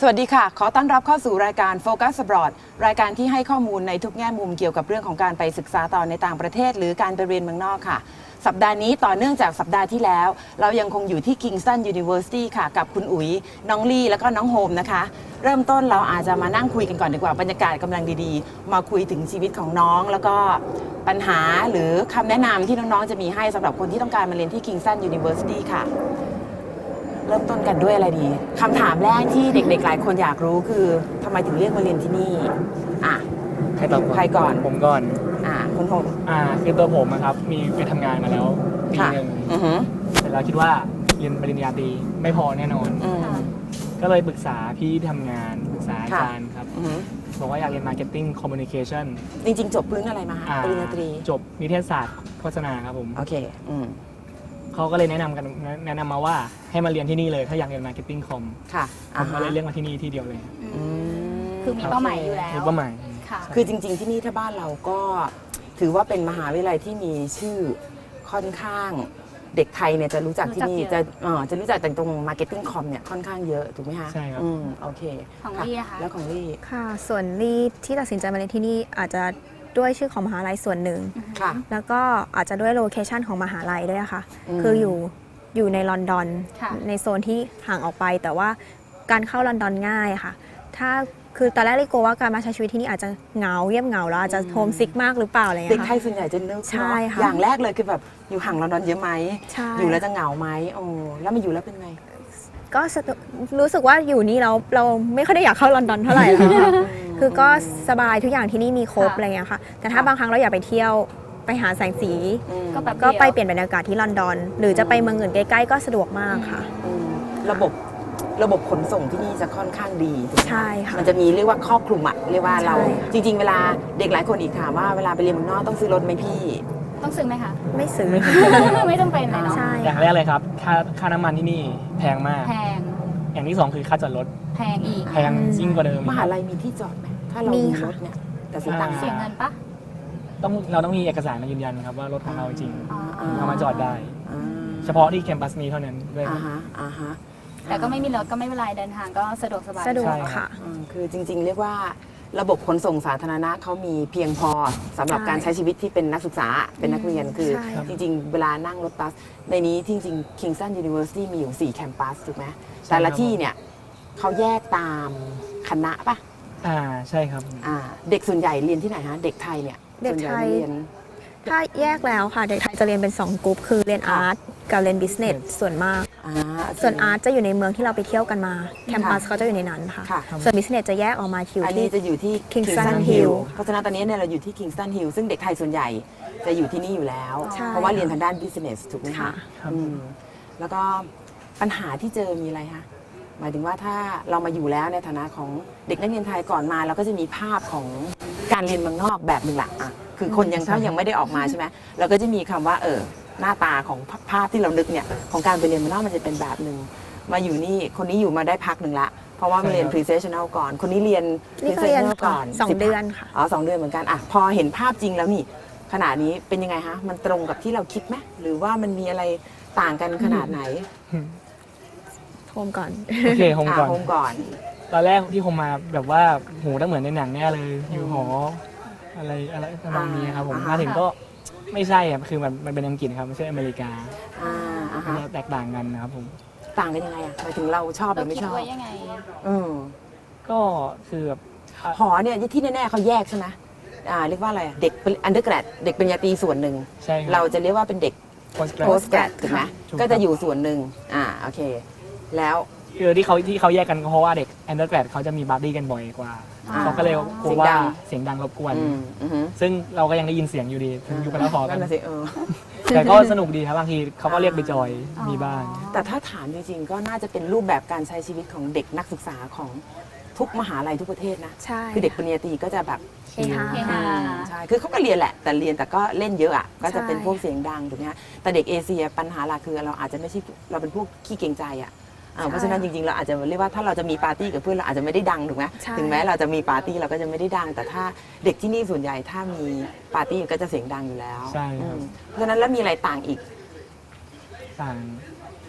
สวัสดีค่ะขอต้อนรับเข้าสู่รายการ Focus Abroad รายการที่ให้ข้อมูลในทุกแง่มุมเกี่ยวกับเรื่องของการไปศึกษาต่อในต่างประเทศหรือการไปเรียนเมืองนอกค่ะสัปดาห์นี้ต่อเนื่องจากสัปดาห์ที่แล้วเรายังคงอยู่ที่ Kingston University ค่ะกับคุณอุ๋ยน้องลี่แล้วก็น้องโฮมนะคะเริ่มต้นเราอาจจะมานั่งคุยกันก่อนดีกว่าบรรยากาศกำลังดีๆมาคุยถึงชีวิตของน้องแล้วก็ปัญหาหรือคำแนะนำที่น้องๆจะมีให้สำหรับคนที่ต้องการมาเรียนที่ Kingston University ค่ะเริ่มต้นกันด้วยอะไรดีคำถามแรกที่เด็กๆหลายคนอยากรู้คือทำไมถึงเลือกมาเรียนที่นี่ใครตอบก่อนใครก่อนผมก่อนคุณโฮมคือตัวผมนะครับมีไปทำงานมาแล้วปีหนึ่งแต่เราคิดว่าเรียนปริญญาตรีไม่พอแน่นอนก็เลยปรึกษาพี่ทำงานปรึกษาอาจารย์ครับบอกว่าอยากเรียน Marketing Communication จริงๆจบพื้นอะไรมาปริญญาตรีจบนิเทศศาสตร์โฆษณาครับผมโอเคเขาก็เลยแนะนำมาว่าให้มาเรียนที่นี่เลยถ้าอยากเรียน Marketing Com ค่ะผมก็เลยเลือกมาที่นี่ที่เดียวเลยคือมีเป้าหมายอยู่แล้วมีเป้าหมายคือจริงๆที่นี่ถ้าบ้านเราก็ถือว่าเป็นมหาวิทยาลัยที่มีชื่อค่อนข้างเด็กไทยเนี่ยจะรู้จักที่นี่จะรู้จักแต่ตรง Marketing Com เนี่ยค่อนข้างเยอะถูกไหมคะใช่ครับโอเคของลี่นะคะแล้วของลี่ค่ะส่วนลี่ที่ตัดสินใจมาเรียนที่นี่อาจจะด้วยชื่อของมหาลัยส่วนหนึ่งแล้วก็อาจจะด้วยโลเคชันของมหาลัยด้วยค่ะคืออยู่ในลอนดอนในโซนที่ห่างออกไปแต่ว่าการเข้าลอนดอนง่ายค่ะถ้าคือตอนแรกเลยกลัวว่าการมาใช้ชีวิตที่นี่อาจจะเหงาเงียบเหงาแล้วอาจจะโฮมซิกมากหรือเปล่าอะไรเงี้ยเด็กไทยส่วนใหญ่จะนึกเนาะอย่างแรกเลยคือแบบอยู่ห่างลอนดอนเยอะไหมอยู่แล้วจะเหงาไหมแล้วมาอยู่แล้วเป็นไงก็รู้สึกว่าอยู่นี่เราไม่ค่อยได้อยากเข้าลอนดอนเท่าไหร่แล้วค่ะคือก็สบายทุกอย่างที่นี่มีครบอะไรเงี้ยค่ะแต่ถ้าบางครั้งเราอยากไปเที่ยวไปหาแสงสีก็ไปเปลี่ยนบรรยากาศที่ลอนดอนหรือจะไปเมืองอื่นใกล้ๆก็สะดวกมากค่ะระบบขนส่งที่นี่จะค่อนข้างดีใช่ค่ะมันจะมีเรียกว่าครอบคลุมเรียกว่าเราจริงๆเวลาเด็กหลายคนอีกถามว่าเวลาไปเรียนเมืองนอกต้องซื้อรถไหมพี่ต้องซื้อไหมคะไม่ซื้อไม่จำเป็นเลยเนาะอย่างแรกเลยครับค่าน้ำมันที่นี่แพงมากแพงอย่างที่สองคือค่าจอดรถแพงอีกแพงยิ่งกว่าเดิมมหาลัยมีที่จอดไหมถ้าเรามีรถเนี่ยแต่เสียตังค์เสียเงินปะเราต้องมีเอกสารมายืนยันครับว่ารถของเราจริงเอามาจอดได้เฉพาะที่แคมปัสนี้เท่านั้นด้วยแต่ก็ไม่มีรถก็ไม่เป็นไรเดินทางก็สะดวกสบายสะดวกค่ะคือจริงๆเรียกว่าระบบขนส่งสาธารณะเขามีเพียงพอสำหรับการใช้ชีวิตที่เป็นนักศึกษาเป็นนักเรียนคือจริงๆเวลานั่งรถบัสในนี้จริงๆ Kingston University มีอยู่4แคมปัสถูกไหมแต่ละที่เนี่ยเขาแยกตามคณะป่ะใช่ครับเด็กส่วนใหญ่เรียนที่ไหนฮะเด็กไทยเนี่ยเด็กไทยถ้าแยกแล้วค่ะเด็กไทยจะเรียนเป็น2กลุ่มคือเรียนอาร์ตกับเรียนบิสเนสส่วนมากส่วนอาร์ตจะอยู่ในเมืองที่เราไปเที่ยวกันมาแคมปัสเขาจะอยู่ในนั้นค่ะส่วนบิสเนสจะแยกออกมาที่อันนี้จะอยู่ที่ Kingston Hill เพราะฉะนั้นตอนนี้เนี่ยเราอยู่ที่ Kingston Hill ซึ่งเด็กไทยส่วนใหญ่จะอยู่ที่นี่อยู่แล้วเพราะว่าเรียนทางด้านบิสเนสถูกไหมคะแล้วก็ปัญหาที่เจอมีอะไรคะหมายถึงว่าถ้าเรามาอยู่แล้วในฐานะของเด็กนักเรียนไทยก่อนมาเราก็จะมีภาพของการเรียนเมืองนอกแบบหนึ่งแหละคือคนยังไม่ได้ออกมาใช่ไหมเราก็จะมีคำว่าหน้าตาของภาพที่เรานึกเนี่ยของการไปเรียนเมืองนอกมันจะเป็นแบบหนึ่งมาอยู่นี่คนนี้อยู่มาได้พักหนึ่งละเพราะว่ามาเรียน Professional ก่อนคนนี้เรียน Professional ก่อน 2 เดือนค่ะ 2 เดือนเหมือนกันพอเห็นภาพจริงแล้วนี่ขนาดนี้เป็นยังไงฮะมันตรงกับที่เราคิดไหมหรือว่ามันมีอะไรต่างกันขนาดไหนโฮมก่อนโอเคโฮมก่อนตอนแรกที่ผมมาแบบว่าโหต้องเหมือนในหนังแน่เลยอยู่หออะไรประมาณนี้ครับผมมาถึงก็ไม่ใช่ครับคือมันเป็นอังกฤษครับไม่ใช่อเมริกาเราแตกต่างกันนะครับผมต่างกันยังไงหมายถึงเราชอบหรือไม่ชอบยังไงก็คือแบบหอเนี่ยที่แน่ๆเขาแยกใช่ไหมเรียกว่าอะไรเด็กอันเดอร์แกรดเด็กปริญญาตรีส่วนหนึ่งเราจะเรียกว่าเป็นเด็กโพสต์แกรดถูกไหมก็จะอยู่ส่วนหนึ่งโอเคแล้วคือที่เขาแยกกันเพราะว่าเด็กอันเดอร์แกรดเขาจะมีปาร์ตี้กันบ่อยกว่าเขาก็เลยกลัวว่าเสียงดังรบกวนซึ่งเราก็ยังได้ยินเสียงอยู่ดีถึงอยู่กันแล้วพอกันแต่ก็สนุกดีครับบางทีเขาก็เรียกไปจอยมีบ้างแต่ถ้าถามจริงๆก็น่าจะเป็นรูปแบบการใช้ชีวิตของเด็กนักศึกษาของทุกมหาลัยทุกประเทศนะคือเด็กปริญญาตรีก็จะแบบใช่คือเขาก็เรียนแหละแต่ก็เล่นเยอะก็จะเป็นพวกเสียงดังถูกไหมฮะแต่เด็กเอเชียปัญหาหลักคือเราอาจจะไม่ใช่เราเป็นพวกขี้เกรงใจเพราะฉะนั้นจริงๆเราอาจจะเรียกว่าถ้าเราจะมีปาร์ตี้กับเพื่อนเราอาจจะไม่ได้ดังถูกไหมถึงแม้เราจะมีปาร์ตี้เราก็จะไม่ได้ดังแต่ถ้าเด็กที่นี่ส่วนใหญ่ถ้ามีปาร์ตี้ก็จะเสียงดังอยู่แล้วใช่เพราะฉะนั้นแล้วมีอะไรต่างอีกต่าง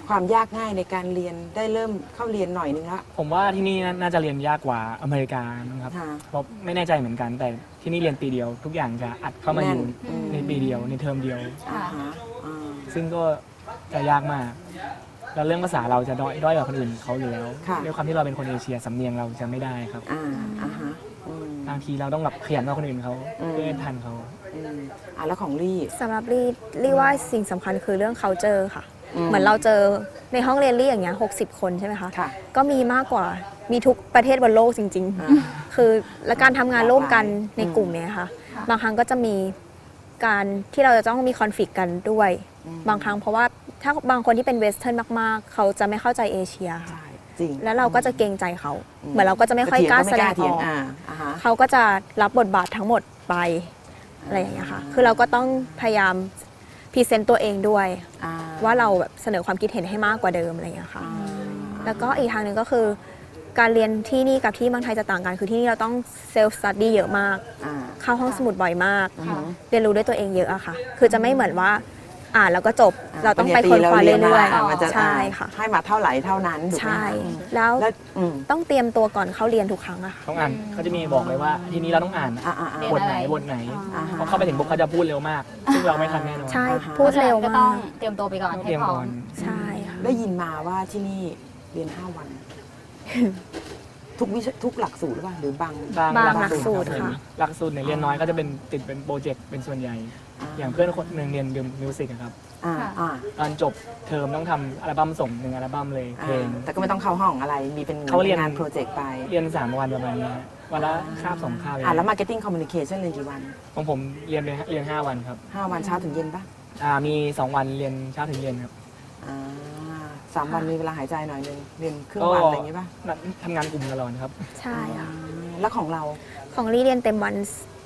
ความยากง่ายในการเรียนได้เริ่มเข้าเรียนหน่อยนึงแล้วผมว่าที่นี่น่าจะเรียนยากกว่าอเมริกานะครับค่ะเพราะไม่แน่ใจเหมือนกัน แต่ที่นี่เรียนปีเดียว ทุกอย่างจะอัดเข้ามาอยู่แน่นในปีเดียวในเทอมเดียวอ่าฮะอ่าซึ่งก็จะยากมาก แล้วเรื่องภาษาเราจะด้อยกว่าคนอื่นเขาอยู่แล้วค่ะด้วยความที่เราเป็นคนเอเชียสำเนียงเราจะไม่ได้ครับอ่าอ่าฮะอืมบางทีเราต้องแบบขยันกว่าคนอื่นเขาอืมเพื่อให้ทันเขาแล้วของลี่สำหรับลี่ว่าสิ่งสำคัญคือเรื่อง culture ค่ะอืมเหมือนเราเจอในห้องเรียนลี่อย่างเงี้ย60 คนใช่ไหมคะค่ะก็มีมากกว่ามีทุกประเทศบนโลกจริงอ่าๆ คือและการทำงานร่วมกันหลากหลายในกลุ่มเนี้ยค่ะ บางครั้งก็จะมีการที่เราจะต้องมีคอนฟ lict กันด้วย บางครั้งเพราะว่าถ้าบางคนที่เป็นเวสเทิร์นมากๆ เขาจะไม่เข้าใจเอเชียค่ะใช่จริงแล้วเราก็จะเกรงใจเขา เหมือนเราก็จะไม่ค่อยกล้าแสดงเถีอย อกอ่าฮะเขาก็จะรับบทบาททั้งหมดไปอะไรอย่างเงี้ยค่ะ คือเราก็ต้องพยายามพรีเซนต์ตัวเองด้วยอ่ว่าเราแบบเสนอความคิดเห็นให้มากกว่าเดิมอะไรอย่างเงี้ยค่ะอ่าแล้วก็อีกทางหนึ่งก็คือการเรียนที่นี่กับที่เมืองไทยจะต่างกัน คือที่นี่เราต้องเซลฟ์สตัดดี้เยอะมากอ่าเข้าห้องสมุดบ่อยมากค่ะเรียนรู้ด้วยตัวเองเยอะอะค่ะ คือจะไม่เหมือนว่าอ่านแล้วก็จบ เราต้องไปค้นคว้าปญญเรื่อยตามันจะๆ ใช่ค่ะให้มาเท่าไหร่เท่านั้นถูกไหมใช่อืมแล้วแล้วอืมต้องเตรียมตัวก่อนเข้าเรียนทุกครั้งอะค่ะต้องอ่านเขาจะมีบอกเลยว่าที่นี่เราต้องอ่านอ่าอ่าอ่าบทไหนบทไหนอ่าฮะเพราะเข้าไปถึงปุ๊บเขาจะพูดเร็วมาก ซึ่งเราไม่ทันแน่นอนใช่อ่าฮะพูดเร็วก็มาต้องกเตรียมตัวไปก่อนต้องเตให้รียมพร้อก่อมนใช่ค่ะได้ยินมาว่าที่นี่เรียน 5 วัน ทุกหลักสูตรหรือเปล่าหรือบางบางหลักสูตรครับผมค่ะหลักสูตรเนี่ยเรียนน้อยก็จะเป็นติดเป็นโปรเจกต์เป็นส่วนใหญ่ อย่างเพื่อนคนหนึ่งเรียนมิวสิกครับอ่าอ่าตอนจบเทอมต้องทำอัลบั้มส่งหนึ่งอัลบั้มเลยเพลงแต่ก็ไม่ต้องเข้าห้องอะไร มีเป็นเขาเรียนงานโปรเจกต์ไปเรียน3 วันประมาณนี้วันละคาบ2 คาบแล้ว Marketing Communication เรียนกี่วันของผมเรียน5 วันครับ 5 วันเช้าถึงเย็นปะมี 2 วันเรียนเช้าถึงเย็นครับอ่า3 วันมีเวลาหายใจหน่อยนึง เรียนครึ่งวันอะไรอย่างงี้ปะทำงานกลุ่มตลอดครับใช่ค่ะแล้วของเราของลี่เรียนเต็มวัน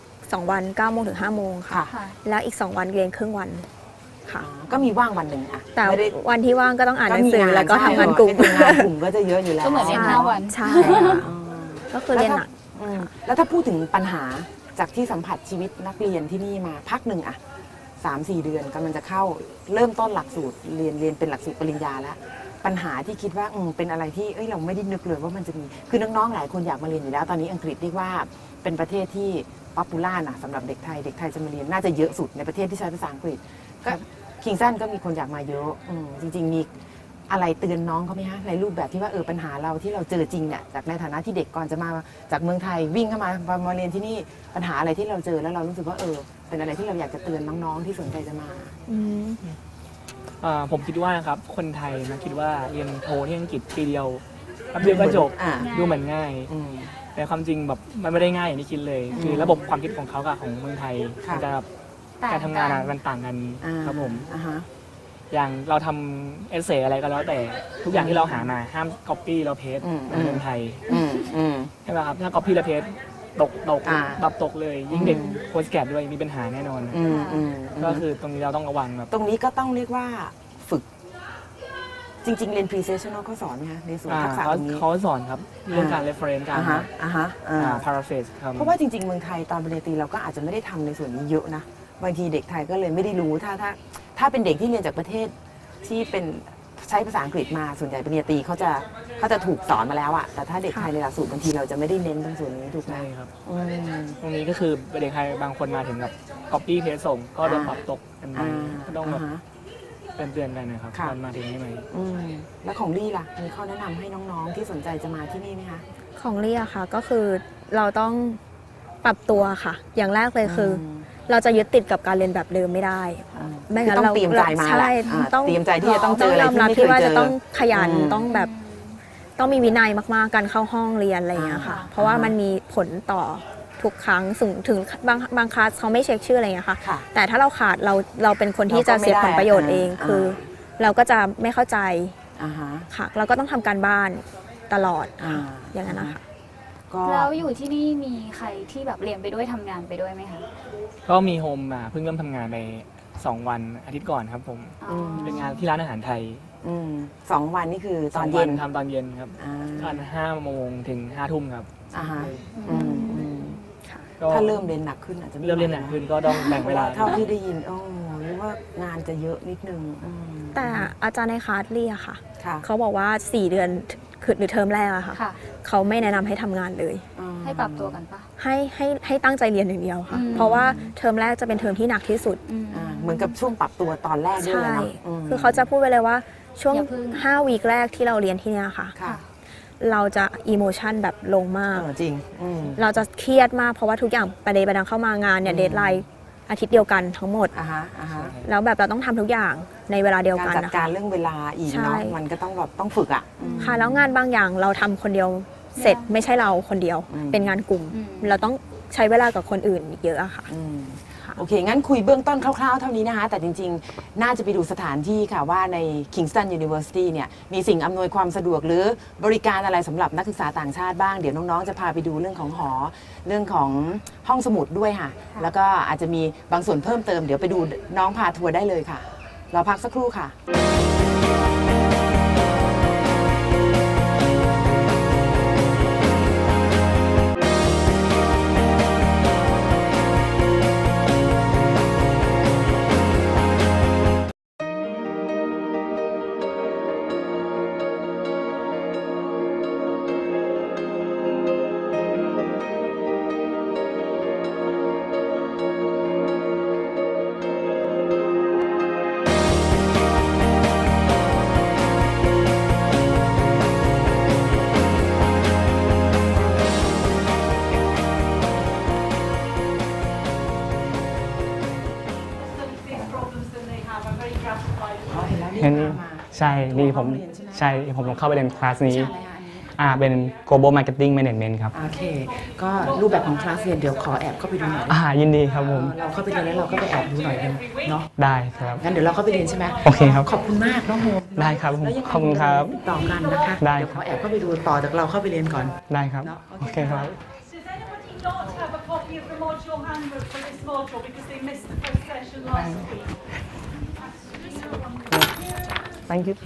2 วัน9 โมงถึง5 โมงค่ะค่ะค่ะแล้วอีก 2 วันเรียนครึ่งวันค่ะก็มีว่างวันหนึ่งอะแต่ไม่ได้วันที่ว่างก็ต้องอ่านหนังสือมีแล้วก็ทำงานกลุ่มใช่งานกลุ่มก็จะเยอะอยู่แล้วก็เหมือนเรียน 5 วันใช่ค่ะอ่าก็คือเรียนหนักแล้วถ้าพูดถึงปัญหาจากที่สัมผัสชีวิตนักเรียนที่นี่มาพักหนึ่งอะ3-4 เดือนกำลังจะเข้าเริ่มต้นหลักสูตรเรียนเป็นหลักสูตรปริญญาแล้ว ปัญหาที่คิดว่าเป็นอะไรที่เราไม่ได้นึกเลยว่ามันจะมีคือน้องๆหลายคนอยากมาเรียนอยู่แล้วตอนนี้อังกฤษเรียกว่าเป็นประเทศที่ป๊อปปูล่านะสำหรับเด็กไทยจะมาเรียนน่าจะเยอะสุดในประเทศที่ใช้ภาษาอังกฤษก็คิงซันก็มีคนอยากมาเยอะจริงๆมีอะไรเตือนน้องเขาไหมฮะในรูปแบบที่ว่าปัญหาเราที่เราเจอจริงเนี่ยจากในฐานะที่เด็กก่อนจะมาจากเมืองไทยวิ่งเข้ามาเรียนที่นี่ปัญหาอะไรที่เราเจอแล้วเรารู้สึกว่าเป็นอะไรที่เราอยากจะเตือนน้องๆที่สนใจจะมาอืมผมคิดว่านะครับคนไทยนะคิดว่าเรียนโทที่อังกฤษปีเดียวแป๊บเดียวก็จบอ่าดูเหมือนง่ายอืมแต่ความจริงแบบมันไม่ได้ง่ายอย่างที่คิดเลย คือระบบความคิดของเขากับของเมืองไทยค่ะมันจะแบบต่างการทำงานกันมันต่างกันครับผมอ่าฮะอย่างเราทำเอเซอะไรก็แล้วแต่ทุกอย่างที่เราหามาห้ามก๊อปปี้เราเพจในเมืองไทยอืมใช่ไหมครับถ้าก๊อปปี้แล้วเพจตกอ่าแบบตกเลย ยิ่งเด็กโค้ชแกดด้วยมีปัญหาแน่นอน ก็คือตรงนี้เราต้องระวังแบบตรงนี้ก็ต้องเรียกว่าฝึก จริง ๆ เรียน pre-sessional เขาสอนไหมคะในส่วนทักษะตรงนี้เขาสอนครับเรื่องการ reference การอ่าฮะ paraphrase ครับเพราะว่าจริง ๆ เมืองไทยตอนปริญญาตรีเราก็อาจจะไม่ได้ทำในส่วนนี้เยอะนะ บางทีเด็กไทยก็เลยไม่ได้รู้ถ้าเป็นเด็กที่เรียนจากประเทศที่เป็นใช้ภาษาอังกฤษมาส่วนใหญ่ปริญญาตรีเขาจะถูกสอนมาแล้วอะแต่ถ้าเด็กไทยในหลักสูตรบางทีเราจะไม่ได้เน้นตรงส่วนนี้ถูกไหมใช่ครับอืมตรงนี้ก็คือเด็กไทยบางคนมาถึงกับ copy paste ส่งก็โดนปรับตกกันไปก็ต้องแบบาฮะเตือนกันนะครับค่ะตอนมาถึงนี่ไหมแล้วของลี่ล่ะ มีข้อแนะนำให้น้องๆที่สนใจจะมาที่นี่ไหมคะของลี่อะค่ะก็คือเราต้องปรับตัวค่ะ อย่างแรกเลยคืออเราจะยึดติดกับการเรียนแบบเดิมไม่ได้ ไม่งั้นคือต้เราองเตรียมใจมาแหละใช่ต้องเตรียมใจที่จะต้องเจออะไรยมที่รับไม่เคที่ยว่าเจจะอต้องขยันอืมต้องแบบต้องมีวินัยมากๆการเข้าห้องเรียนอะไรอย่างเงี้ยค่ะ เพราะว่ามันมีผลต่อทุกครั้งถึงบางคลาสเขาไม่เช็คชื่ออะไรอย่างเงี้ยค่ะค่ะแต่ถ้าเราขาดเราเป็นคนที่จะเสียผลประโยชน์เอง คือ เราก็จะไม่เข้าใจอ่าฮะค่ะ เราก็ต้องทำการบ้านตลอดอ่าอย่างนั้นนะคะก็แล้วอยู่ที่นี่มีใครที่แบบเรียนไปด้วยทำงานไปด้วยไหมคะก็มีโฮมเพิ่งเริ่มทำงานไป2 วันอาทิตย์ก่อนครับผมอ๋อเป็นงานที่ร้านอาหารไทย 2 วันนี่คือตอน 2 เย็นทำตอนเย็นครับอ่าตอน5 โมงถึง5 ทุ่มครับอ่าฮะอืมอืมก็ถ้าเริ่มเรียนหนักขึ้นอาจจะไเริ่มเรียนหนักขึ้นก็ต้องแบ่งเวลาเท่าที่ได้ยินหรือว่างานจะเยอะนิดนึงแต่อาจารย์ในคลาสเรียกค่ะค่ะเขาบอกว่า4 เดือนคือหรือเทอมแรกอะค่ะค่ะเขาไม่แนะนำให้ทำงานเลยให้ปรับตัวกันปะให้ตั้งใจเรียนอย่างเดียวค่ะอืมเพราะว่าเทอมแรกจะเป็นเทอมที่หนักที่สุดเหมือนกับช่วงปรับตัวตอนแรกด้วยใช่เนาะมคือเขาจะพูดไปเลยว่าช่วงอย่าเพิ่ง 5 วีคแรกที่เราเรียนที่เนี่ยค่ะค่ะเราจะอิโมชันแบบลงมากจริงเราจะเครียดมากเพราะว่าทุกอย่างประเดประดังเข้ามางานเนี่ยเดทไลน์อาทิตย์เดียวกันทั้งหมดอ่าฮะแล้วแบบเราต้องทำทุกอย่างในเวลาเดียวการกันจัดนะกาคะรเรื่องเวลาอีกใช่เนาะมันก็ต้องแบบต้องฝึกอ่ะค่ะแล้วงานบางอย่างเราทำคนเดียวเสร็จไม่ใช่เราคนเดียว เป็นงานกลุ่ม เราต้องใช้เวลากับคนอื่นอีกเยอะอะค่ะโอเค งั้นคุยเบื้องต้นคร่าวๆเท่านี้นะคะ แต่จริงๆ น่าจะไปดูสถานที่ค่ะว่าใน Kingston University เนี่ยมีสิ่งอำนวยความสะดวกหรือบริการอะไรสำหรับนักศึกษาต่างชาติบ้าง เดี๋ยวน้องๆ จะพาไปดูเรื่องของหอ เรื่องของห้องสมุดด้วยค่ะ แล้วก็อาจจะมีบางส่วนเพิ่มเติม เดี๋ยวไปดูน้องพาทัวร์ได้เลยค่ะ เราพักสักครู่ค่ะเห็นใช่นี่ผมใช่ผมลองเข้าไปเรียนคลาสนี้เป็น global marketing management ครับโอเค ก็รูปแบบของคลาสเรียนเดี๋ยวขอแอบเข้าไปดูหน่อยยินดีครับผมเราเข้าไปเรียนแล้วเราก็ไปแอบดูหน่อยกันเนาะได้ครับงั้นเดี๋ยวเราเข้าไปเรียนใช่ไหมโอเคครับขอบคุณมากน้องโฮมได้ครับแล้วยังไงขอบคุณครับติดต่อกันนะคะได้เดี๋ยวขอแอบเข้าไปดูต่อจากเราเข้าไปเรียนก่อนได้ครับเนาะโอเคครับ Does anybody not have a copy of the module handbook for this module because they missed the first session last week? thank you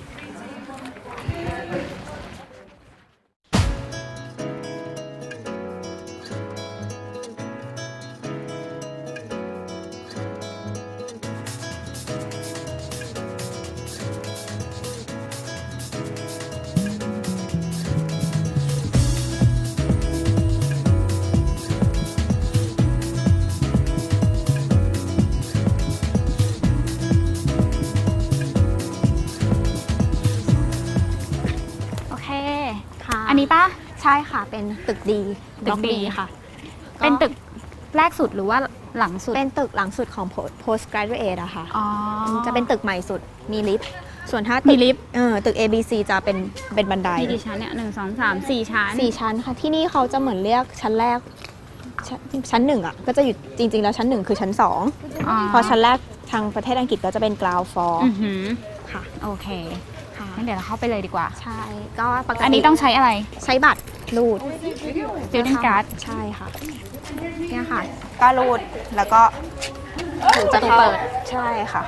โอเคค่ะอันนี้ปะใช่ค่ะเป็นตึกดีตึก D ค่ะเป็นตึกแรกสุดหรือว่าหลังสุดเป็นตึกหลังสุดของ post graduate อะค่ะอ๋อจะเป็นตึกใหม่สุดมีลิฟต์ส่วนถ้ามีตึกลิฟต์ตึก ABC จะเป็นบันไดมีกี่ชั้นเนี่ย1 2 3 4 ชั้น 4 ชั้นค่ะ ที่นี่เขาจะเหมือนเรียกชั้นแรก ชั้น1อ่ะก็จะอยู่จริง ๆ แล้วชั้น 1 คือชั้น 2 พอชั้นแรกทางประเทศอังกฤษก็จะเป็น ground floor อือหือค่ะโอเคค่ะงั้นเดี๋ยวเราเข้าไปเลยดีกว่าใช่ก็ปกติอันนี้ต้องใช้อะไรใช้บัตรรูด student card ใช่ค่ะเนี่ยค่ะก็รูดแล้วก็ประตูเปิดใช่ค่ะ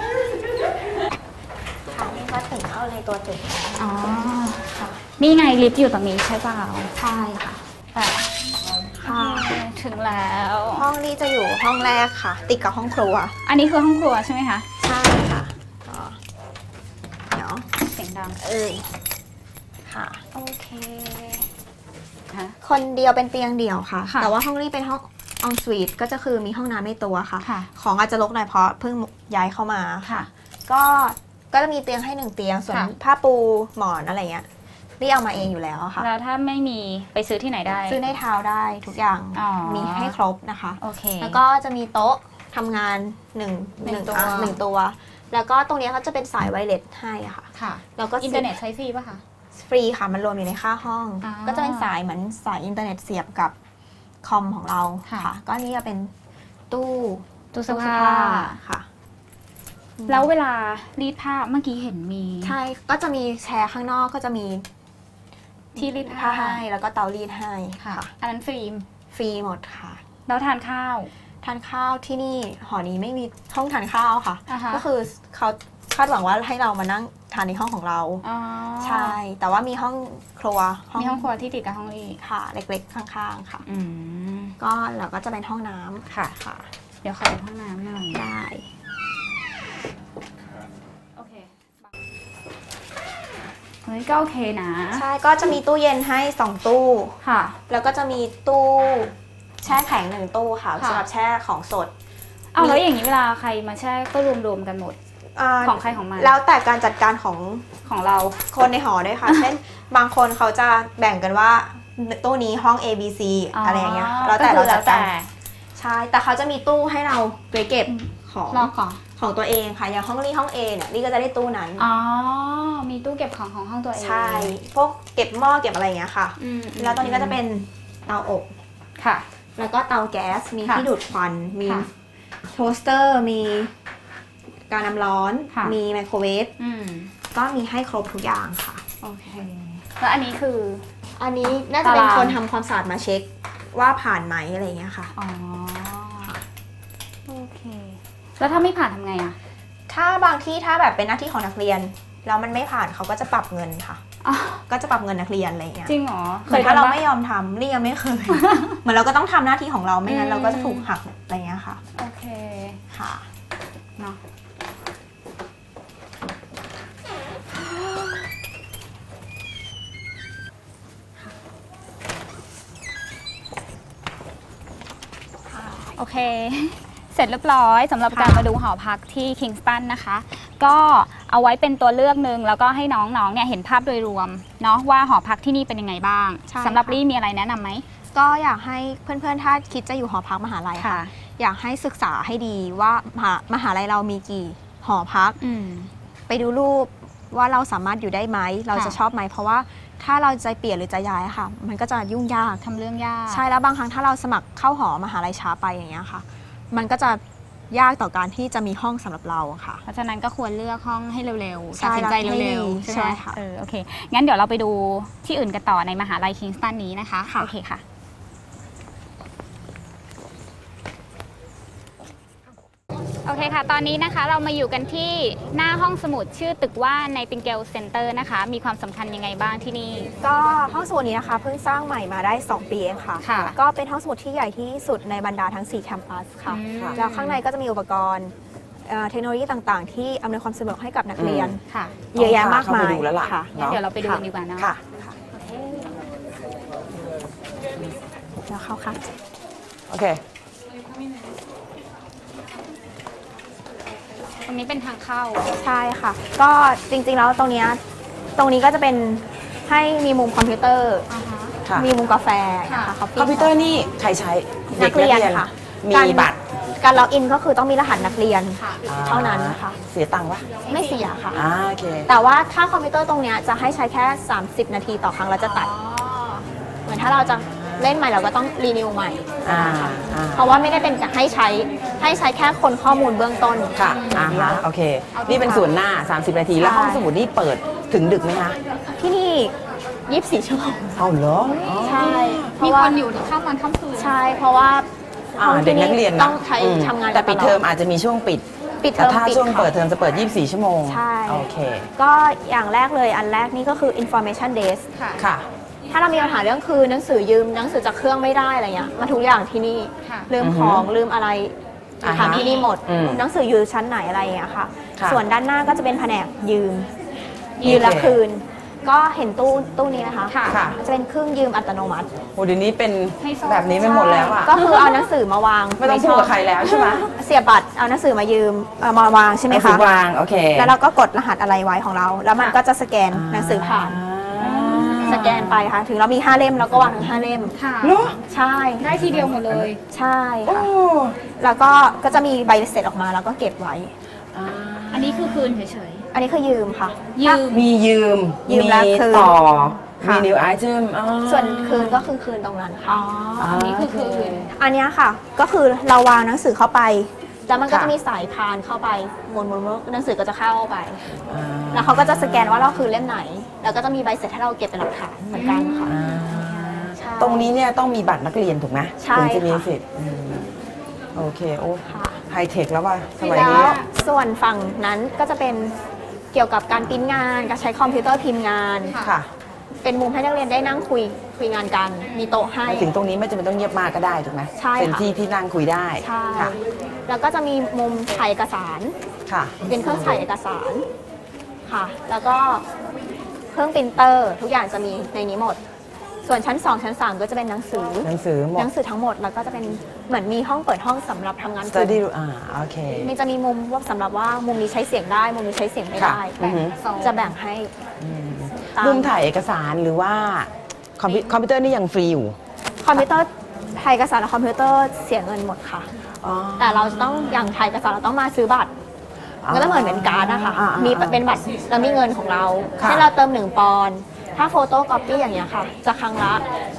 ค่ะนี่ก็ถึงเข้าในตัวตึกอ๋อ นี่ไงลิฟต์อยู่ตรงนี้ใช่เปล่าใช่ค่ะค่ะ ถึงแล้วห้องนี้จะอยู่ห้องแรกค่ะ ติดกับห้องครัวอันนี้คือห้องครัวใช่ไหมคะใช่ค่ะก็เดี๋ยวเสียงดังค่ะโอเคฮะคนเดียวเป็นเตียงเดี่ยวค่ะค่ะแต่ว่าห้องนี้เป็นห้องen suite ก็จะคือมีห้องน้ำในตัวค่ะค่ะของอาจจะรกหน่อยเพราะเพิ่งย้ายเข้ามาค่ะก็จะมีเตียงให้1 เตียง ส่วนค่ะผ้าปูหมอนอะไรเงี้ยนี่เอามาเองอยู่แล้วค่ะแล้วถ้าไม่มีไปซื้อที่ไหนได้ซื้อในเท้าได้ทุกอย่างอ๋อมีให้ครบนะคะโอเคแล้วก็จะมีโต๊ะทำงานหนึ่งตัวตัว แล้วก็ตรงนี้เขาจะเป็นสายไวเลสให้อะค่ะค่ะแล้วก็อินเทอร์เน็ตใช้ฟรีป่ะคะฟรีค่ะ มันรวมอยู่ในค่าห้องอ๋อก็จะเป็นสายเหมือนสายอินเทอร์เน็ตเสียบกับคอมของเราค่ะค่ะ ก็นี่จะเป็นตู้ตู้เสื้อผ้าค่ะแล้วเวลารีดผ้าเมื่อกี้เห็นมีใช่ ก็จะมีแชร์ข้างนอกก็จะมีที่รีดผ้าผ้าให้แล้วก็เตารีดให้ค่ะค่ะอันนั้นฟรีฟรีหมดค่ะแล้วทานข้าวทานข้าวที่นี่หอนี้ไม่มีห้องทานข้าวค่ะอ่าฮะก็คือเขาคาดหวังว่าให้เรามานั่งทานในห้องของเราอ๋อใช่ แต่ว่ามีห้องครัวมีห้องครัวที่ติดกับห้องรีดค่ะ เล็กๆ ข้างๆ ค่ะอืมก็เราก็จะเป็นห้องน้ำค่ะค่ะเดี๋ยวขอดูห้องน้ำหน่อยได้โอเคเฮ้ยก็โอเคนะใช่ก็จะมีตู้เย็นให้2ตู้ค่ะแล้วก็จะมีตู้แช่แข็ง1ตู้ค่ะสำหรับแช่ของสดเอาแล้วอย่างนี้เวลาใครมาแช่ก็รวมๆกันหมดของใครของมันแล้วแต่การจัดการของเราคนในหอด้วยค่ะ เช่นบางคนเขาจะแบ่งกันว่าตู้นี้ห้อง A B C อะไรอย่างเงี้ยแล้วแต่เราจัดการใช่แต่เขาจะมีตู้ให้เราไปเก็บของตัวเองค่ะอย่างห้องห้อง A เนี่ยนี่ก็จะได้ตู้นั้นอ๋อมีตู้เก็บของของห้องตัวเองใช่พวกเก็บหม้อเก็บอะไรอย่างเงี้ยค่ะแล้วตอนนี้ก็จะเป็นเตาอบค่ะแล้วก็เตาแก๊สมีที่ดูดควันมีโทสเตอร์มีการน้ำร้อนมีไมโครเวฟก็มีให้ครบทุกอย่างค่ะโอเคแล้วอันนี้คืออันนี้น่าจะเป็นคนทำความสะอาดมาเช็คว่าผ่านไหมอะไรเงี้ยค่ะอ๋อโอเคแล้วถ้าไม่ผ่านทำไงอะถ้าบางที่ถ้าแบบเป็นหน้าที่ของนักเรียนแล้วมันไม่ผ่านเขาก็จะปรับเงินค่ะก็จะปรับเงินนักเรียนอะไรเงี้ยจริงเหรอเคยถ้าเราไม่ยอมทำนี่ยังไม่เคยเหมือนเราก็ต้องทำหน้าที่ของเราไม่งั้นเราก็จะถูกหักอะไรเงี้ยค่ะโอเคค่ะเนาะโอเคเสร็จเรียบร้อยสำหรับการมาดูหอพักที่คิงสตันนะคะก็เอาไว้เป็นตัวเลือกหนึ่งแล้วก็ให้น้องๆเนี่ยเห็นภาพโดยรวมเนาะว่าหอพักที่นี่เป็นยังไงบ้างสำหรับลี่มีอะไรแนะนำไหมก็อยากให้เพื่อนๆถ้าคิดจะอยู่หอพักมหาลัยค่ะอยากให้ศึกษาให้ดีว่ามหาลัยเรามีกี่หอพักไปดูรูปว่าเราสามารถอยู่ได้ไหมเราจะชอบไหมเพราะว่าถ้าเราจะเปลี่ยนหรือจะย้ายค่ะมันก็จะยุ่งยากทำเรื่องยากใช่แล้วบางครั้งถ้าเราสมัครเข้าหอมหาลัยช้าไปอย่างเงี้ยค่ะมันก็จะยากต่อการที่จะมีห้องสำหรับเราค่ะเพราะฉะนั้นก็ควรเลือกห้องให้เร็วๆตัดสินใจเร็วๆใช่ไหมค่ะโอเคงั้นเดี๋ยวเราไปดูที่อื่นกันต่อในมหาลัยคิงสตันนี้นะคะโอเคค่ะโอเคค่ะตอนนี้นะคะเรามาอยู่กันที่หน้าห้องสมุดชื่อตึกว่าในติงเกลเซ็นเตอร์นะคะมีความสำคัญยังไงบ้างที่นี่ก็ห้องสมุดนี้นะคะเพิ่งสร้างใหม่มาได้2ปีเองค่ะก็เป็นห้องสมุดที่ใหญ่ที่สุดในบรรดาทั้ง4แคมปัสค่ะแล้วข้างในก็จะมีอุปกรณ์เทคโนโลยีต่างๆที่อำนวยความสะดวกให้กับนักเรียนเยอะแยะมากมายค่ะงั้นเดี๋ยวเราไปดูกันดีกว่านะค่ะแล้วเข้าค่ะโอเคตรงนี้เป็นทางเข้าใช่ค่ะก็จริงๆแล้วตรงนี้ก็จะเป็นให้มีมุมคอมพิวเตอร์มีมุมกาแฟนะคะคอมพิวเตอร์นี่ใครใช้เด็กนักเรียนค่ะมีบัตรการล็อกอินก็คือต้องมีรหัสนักเรียนเท่านั้นค่ะเสียตังค์ปะไม่เสียค่ะโอเคแต่ว่าถ้าคอมพิวเตอร์ตรงนี้จะให้ใช้แค่30นาทีต่อครั้งแล้วจะตัดเหมือนถ้าเราจะเล่นใหม่เราก็ต้องรีนิวใหม่เพราะว่าไม่ได้เป็นให้ใช้แค่คนข้อมูลเบื้องต้นค่ะโอเคนี่เป็นส่วนหน้า30นาทีแล้วห้องสมุดนี่เปิดถึงดึกไหมคะที่นี่24ชั่วโมงเอาเหรอใช่มีคนอยู่ข้ามวันข้ามคืนใช่เพราะว่าเด็กนักเรียนต้องใช้ทำงานแต่ปิดเทอมอาจจะมีช่วงปิดแต่ถ้าช่วงเปิดเทอมจะเปิด24ชั่วโมงใช่โอเคก็อย่างแรกเลยอันแรกนี่ก็คือ information desk ค่ะถ้าเรามีปัญหาเรื่องคือหนังสือยืมหนังสือจากเครื่องไม่ได้อะไรเงี้ยมาทุกอย่างที่นี่ลืมของลืมอะไรถามที่นี่หมดหนังสืออยู่ชั้นไหนอะไรเงี้ยค่ะส่วนด้านหน้าก็จะเป็นแผนกยืมแล้วคืนก็เห็นตู้นี้นะคะจะเป็นเครื่องยืมอัตโนมัติโอ้เดี๋ยวนี้เป็นแบบนี้ไม่หมดแล้วอ่ะก็คือเอาหนังสือมาวางไม่ต้องพูดกับใครแล้วใช่ไหมเสียบบัตรเอาหนังสือมายืมมาวางใช่ไหมคะวางโอเคแล้วเราก็กดรหัสอะไรไว้ของเราแล้วมันก็จะสแกนหนังสือผ่านสแกนไปค่ะถึงเรามี5เล่มเราก็วางทั้ง5เล่มค่ะใช่ได้ทีเดียวหมดเลยใช่ค่ะแล้วก็จะมีใบเสร็จออกมาแล้วก็เก็บไว้อันนี้คือคืนเฉยๆอันนี้คือยืมค่ะมียืมแล้วคืนต่อมีนิวไอเทมส่วนคืนก็คือคืนตรงนั้นค่ะอันนี้คือคืนอันนี้ค่ะก็คือเราวางหนังสือเข้าไปแล้วมันก็จะมีสายพานเข้าไปวนหนังสือก็จะเข้าไปแล้วเขาก็จะสแกนว่าเราคือเล่มไหนแล้วก็จะมีใบเสร็จให้เราเก็บเป็นหลักฐานเหมือนกันค่ะตรงนี้เนี่ยต้องมีบัตรนักเรียนถูกไหมใช่ถึงจะมีสิทธิ์โอเคโอ้ไฮเทคแล้วว่ะสมัยนี้แล้วส่วนฝั่งนั้นก็จะเป็นเกี่ยวกับการพิมพ์งานการใช้คอมพิวเตอร์พิมพ์งานค่ะเป็นมุมให้นักเรียนได้นั่งคุยงานกันมีโต๊ะให้ถึงตรงนี้ไม่จำเป็นต้องเงียบมากก็ได้ถูกไหมใช่เป็นที่ที่นั่งคุยได้ใช่แล้วก็จะมีมุมถ่ายเอกสารค่ะเป็นเครื่องถ่ายเอกสารค่ะแล้วก็เคเครื่องปรินเตอร์ทุกอย่างจะมีในนี้หมด ส่วนชั้น 2 ชั้น 3 ก็จะเป็นหนังสือหนังสือหมดหนังสือทั้งหมดแล้วก็จะเป็นเหมือนมีห้องเปิดห้องสำหรับทำงานกลุ่ study มโอเคมีจะมีมุมว่าสำหรับว่ามุมนี้ใช้เสียงได้มุมนี้ใช้เสียงไม่ได้ค่ะอือฮึจะแบ่งให้ตมุมถ่ายเอกสารหรือว่าคอมพิวเตอร์นี่ยังฟรีอยู่คอมพิวเตอร์ถ่ายเอกสารและคอมพิวเตอร์เสียเงินหมดค่ะอ๋อแต่เราจะต้องอย่างถ่ายเอกสารเราต้องมาซื้อบัตรก็จะเหมือนเป็นการ์ดนะคะ มีเป็นบัตรแล้วมีเงินของเราค่ะให้เราเติม1 ปอนด์ถ้าโฟโต้ก๊อปปี้อย่างเงี้ยค่ะ จะครั้งละ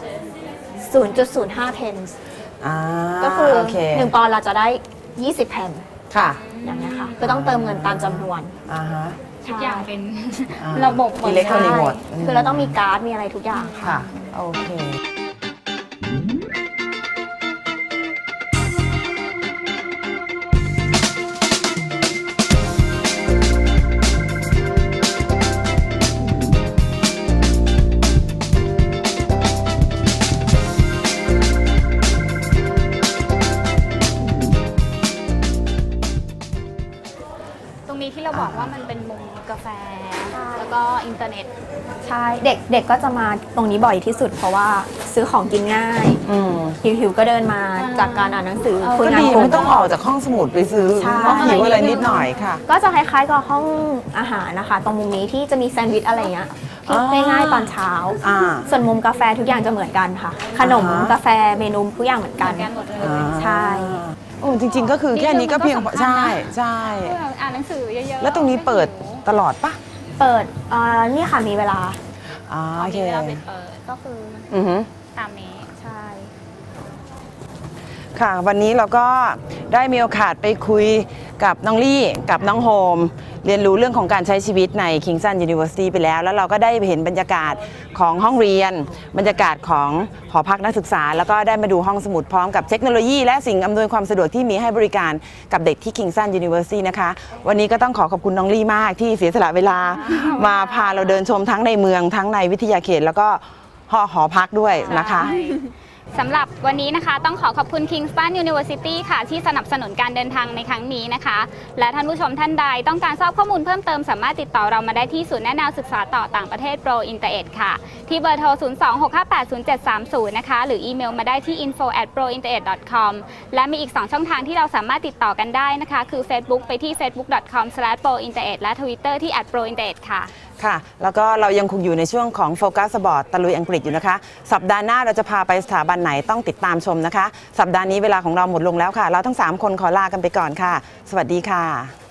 0.05 เพนส์ ก็คือโอเค 1 ปอนด์เราจะได้ 20 แผ่นค่ะอย่างเงี้ยค่ะก็ต้องเติมเงินตามจำนวนอ่าฮะทุกอย่างเป็นอ่าระบบหมดอิเล็กทรอนิกส์หมดใช่คือเราต้องมีการ์ดมีอะไรทุกอย่างค่ะค่ะ โอเคตรงนี้ที่เราบอกว่ามันเป็นมุมกาแฟ แล้วก็อินเทอร์เน็ตใช่เด็กก็จะมาตรงนี้บ่อยที่สุด เพราะว่าซื้อของกินง่าย หิวๆก็เดินมาจากการอ่านหนังสือคุยก็งานดีกลุ่มไม่ต้องออกจากห้องสมุดไปซื้อใช่เพราะหิวอะไรนิดหน่อยค่ะก็จะคล้ายๆกับห้องอาหารนะคะ ตรงมุมนี้ที่จะมีแซนด์วิชอะไรเงี้ยที่อ๋อง่ายๆตอนเช้าอ่าส่วนมุมกาแฟทุกอย่างจะเหมือนกันค่ะ ขนมอ่าฮะกาแฟเมนูทุกอย่างเหมือนกันเหมือนกันหมดเลยใช่โอ้จริง ๆ ก็คือแค่นี้ก็เพียงพอนี่คือมันก็สำคัญนะใช่ใช่เพื่ออ่านหนังสือเยอะๆแล้วตรงนี้เปิดตลอดปะเปิดนี่ค่ะมีเวลาอ๋อโอเคมีเวลาปิดเปิดก็คืออือฮึตามนี้ใช่ค่ะวันนี้เราก็ได้มีโอกาสไปคุยกับน้องลี่กับน้องโฮมเรียนรู้เรื่องของการใช้ชีวิตใน Kingston University ไปแล้วเราก็ได้เห็นบรรยากาศของห้องเรียน บรรยากาศของหอพักนักศึกษา แล้วก็ได้มาดูห้องสมุดพร้อมกับเทคโนโลยีและสิ่งอำนวยความสะดวกที่มีให้บริการกับเด็กที่ Kingston University นะคะวันนี้ก็ต้องขอบคุณน้องลี่มากที่เสียสละเวลามาพาเราเดินชมทั้งในเมืองทั้งในวิทยาเขตแล้วก็หอพักด้วยนะคะสำหรับวันนี้นะคะต้องขอบคุณ Kingston University ค่ะที่สนับสนุนการเดินทางในครั้งนี้นะคะ และท่านผู้ชมท่านใดต้องการทราบข้อมูลเพิ่มเติมสามารถติดต่อเรามาได้ที่ศูนย์แนะแนวศึกษาต่อต่างประเทศ Pro Internet ค่ะ ที่เบอร์โทร 026580730 นะคะ หรืออีเมลมาได้ที่ info@prointernet.com และมีอีก 2 ช่องทางที่เราสามารถติดต่อกันได้นะคะ คือ Facebook ไปที่ facebook.com/prointernet และ Twitter ที่ @prointernet ค่ะค่ะแล้วก็เรายังคงอยู่ในช่วงของโฟกัสบอร์ดตะลุยอังกฤษอยู่นะคะสัปดาห์หน้าเราจะพาไปสถาบันไหนต้องติดตามชมนะคะสัปดาห์นี้เวลาของเราหมดลงแล้วค่ะเราทั้ง3คนขอลากันไปก่อนค่ะสวัสดีค่ะ